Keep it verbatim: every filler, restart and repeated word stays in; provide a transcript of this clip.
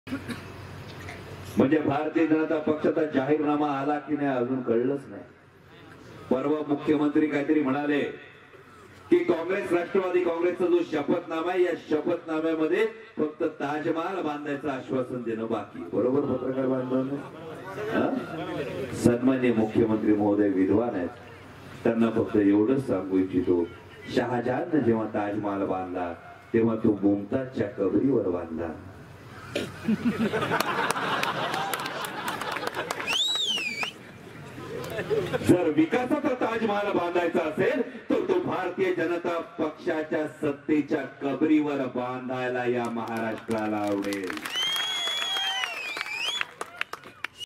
म्हणजे भारतीय जनता पक्षाचा जाहीरनामा आला की नाही अजून कळलंच नाही। परवा मुख्यमंत्री काहीतरी म्हणाले की काँग्रेस राष्ट्रवादी काँग्रेसचा जो शपथनामा आहे या शपथनाम्यामध्ये फक्त ताजमहाल बांधायचं आश्वासन देणं बाकी। बरोबर पत्रकार बांधवांनो, सन्माननीय मुख्यमंत्री महोदय विद्वान आहेत, त्यांना फक्त एवढंच सांगू इच्छितो, शहाजहानने जेव्हा ताजमहाल बांधला तेव्हा तो मुमताजच्या कबरीवर बांधला। जर विकासाचा ताजमहाल बांधायचा असेल तर तो भारतीय जनता पक्षाच्या सत्तेच्या कबरीवर बांधायला या महाराष्ट्राला आवडेल।